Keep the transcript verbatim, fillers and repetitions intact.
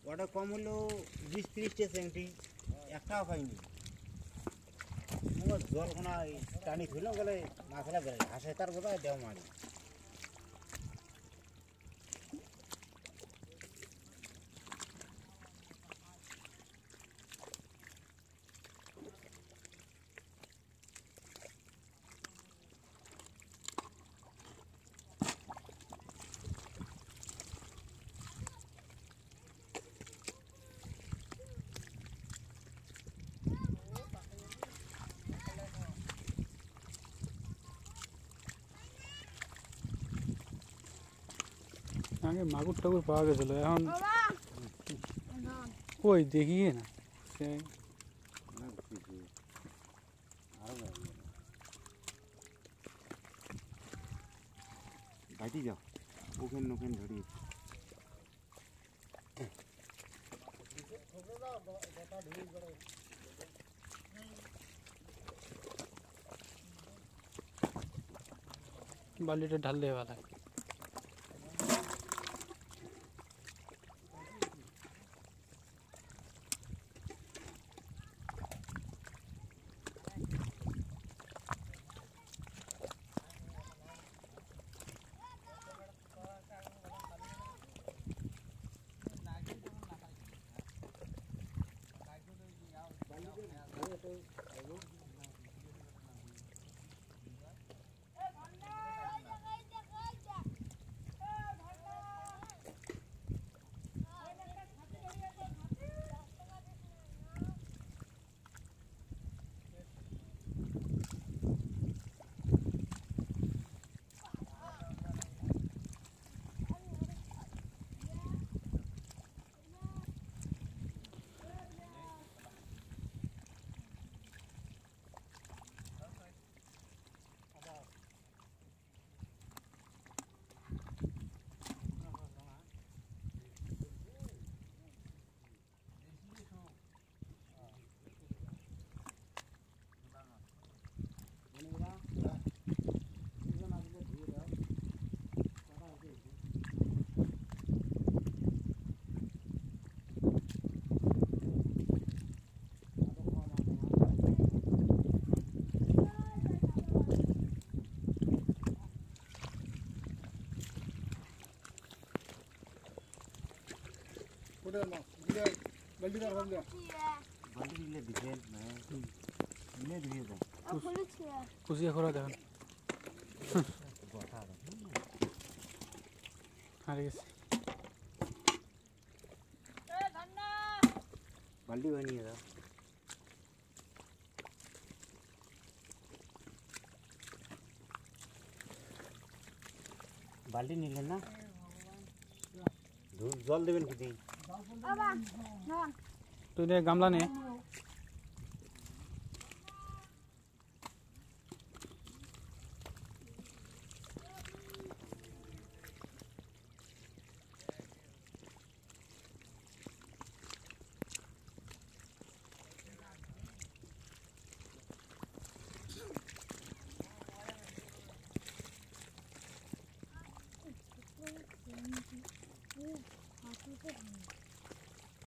ওটা কম হলো বিশ ত্রিশটা সেন্টি একটাও খাইনি জল কোনা টানি ধুলো গেলে মাছলা বেড়ে হাসে তার বোধহয় দেওয়া মারি आगे मागुर टागुर पावा गेছিল এখন কই দেখি না সে বাইটি যাও ওখান ওখান ধরি बाल्टी ढाल दे वाला बल्टी कर बल्टी ले दिखे मैं ले दिखे तो कुछ ये खोरा देखन बता दो अरे किस ए धन्ना बल्टी बनी है बाल्टी नहीं लेना जल देवें कितनी तूने गमला नहीं है